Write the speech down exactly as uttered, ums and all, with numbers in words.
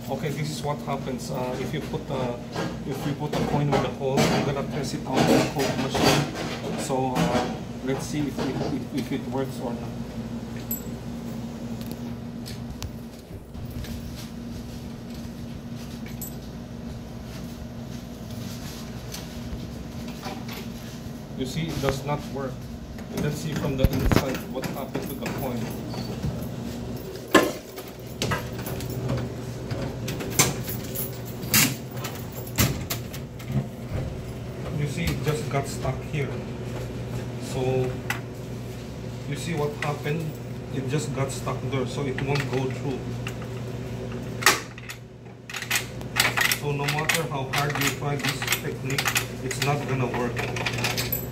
Okay, this is what happens uh, if you put a if you put a coin with a hole. I'm gonna test it out in the Coke machine. So uh, let's see if it, if, if it works or not. You see, it does not work. Let's see from the inside what happened to the coin. You see, it just got stuck here. So, you see what happened? It just got stuck there, so it won't go through. So no matter how hard you try this technique, it's not gonna work.